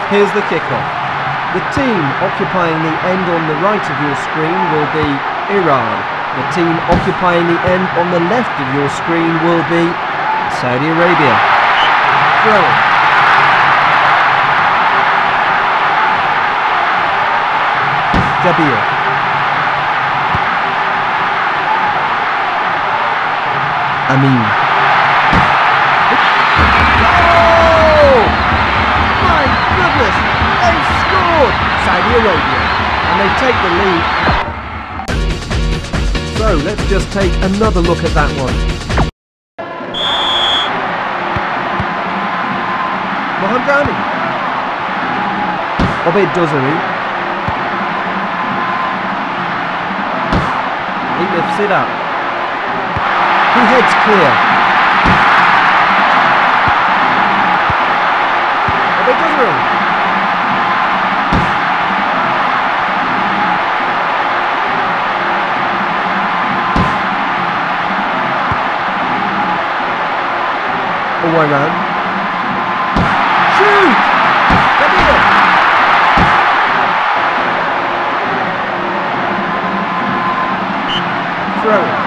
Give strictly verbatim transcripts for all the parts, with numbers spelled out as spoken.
Here's the kickoff. The team occupying the end on the right of your screen will be Iran. The team occupying the end on the left of your screen will be Saudi Arabia. Throw-in. Jabir. Amin. Oh! My goodness! They've scored! Saudi Arabia. And they take the lead. So let's just take another look at that one. Mohamdani. Obed Dozeri. He lifts it up. He heads clear. Obed Dozeri. Iran. Shoot! Jabir. Throw it.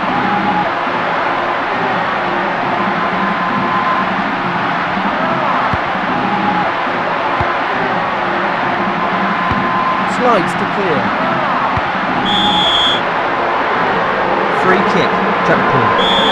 Slides to clear. Free kick, Jaipur.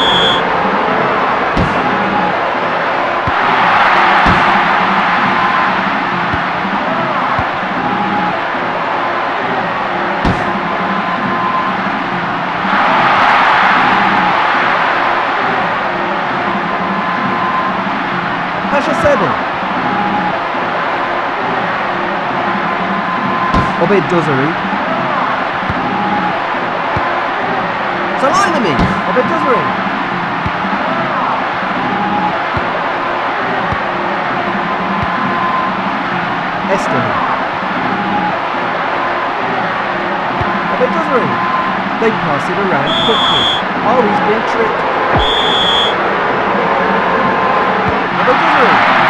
Pasha Seven. Obed Dozeri. Salaimi. Obed Dozeri. Eston. Obed Dozeri. They pass it around quickly. Oh, he's being tricked. Obed Dozeri.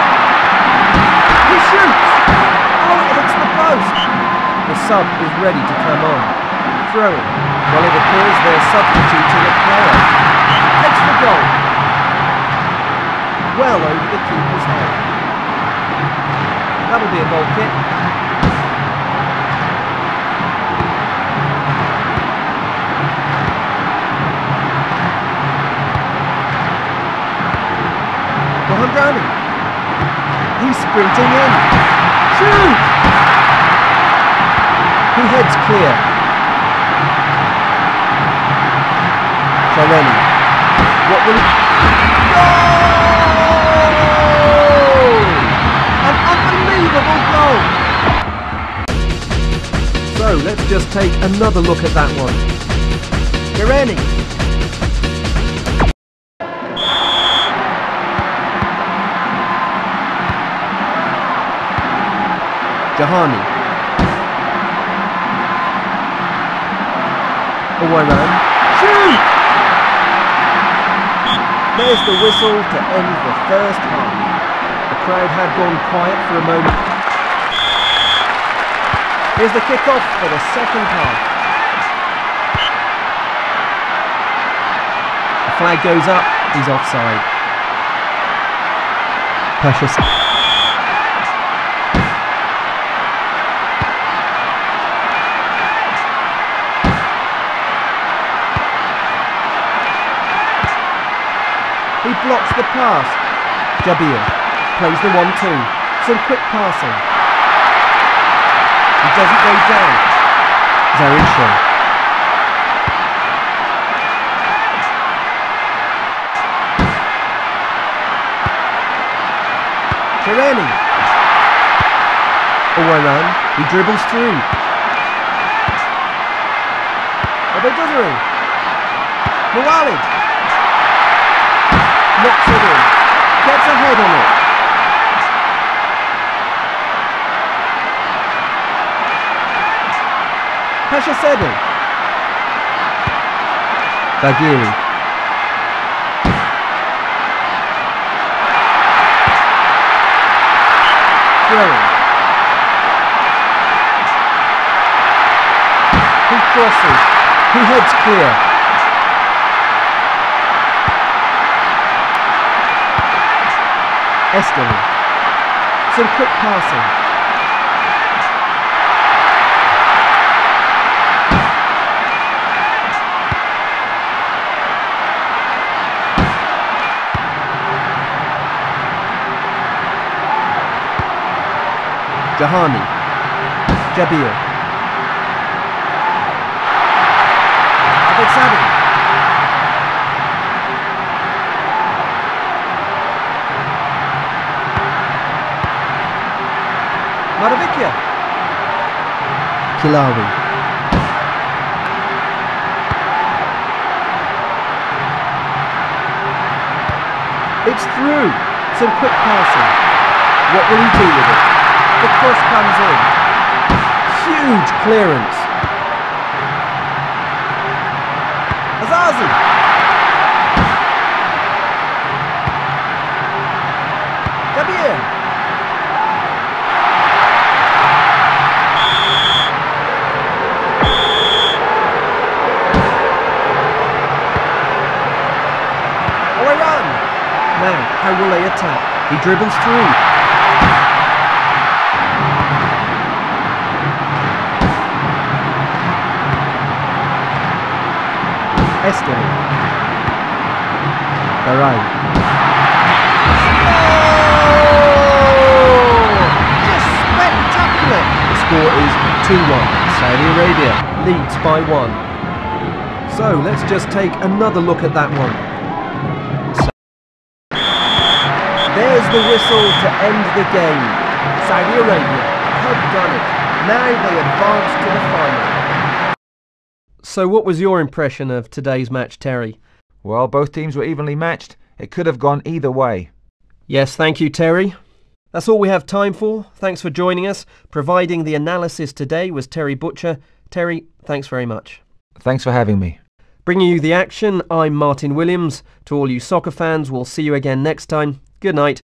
He shoots. Oh, it hits the post. The sub is ready to come on. Throw-in. Well, it appears they're substituting a player. Takes the goal. Well over the keeper's head. That'll be a goal kick. Mohamdani. He's sprinting in. Shoot! He heads clear. Shaleni. What will he... Goal! An unbelievable goal! So let's just take another look at that one. Irani. Jahani. Iran. Shoot! There's the whistle to end the first half. The crowd had gone quiet for a moment. Here's the kickoff for the second half. The flag goes up, he's offside. Pasha. He blocks the pass. Jabir plays the one two. Some quick passing. He doesn't go down. Zarisha. Tireni. Iran. He dribbles through. Obed Dozeri. Muwalid. Knocks it in. Gets ahead on it. Pasha Seven. Bagheri. Throw-in. crosses. He heads clear. Esterly. Some quick passing. Jahani. Jabir. Abed Sabi. Maravikia. Kilawi. It's through. Some quick passing. What will he do with it? The cross comes in. Huge clearance. Azazi. Jabir. Owayan. Now, how will they attack? He dribbles through. Esther. Barai. Oh! Just spectacular! The score is two one. Saudi Arabia leads by one. So let's just take another look at that one. So, there's the whistle to end the game. Saudi Arabia have done it. Now they advance to the final. So what was your impression of today's match, Terry? Well, both teams were evenly matched. It could have gone either way. Yes, thank you, Terry. That's all we have time for. Thanks for joining us. Providing the analysis today was Terry Butcher. Terry, thanks very much. Thanks for having me. Bringing you the action, I'm Martin Williams. To all you soccer fans, we'll see you again next time. Good night.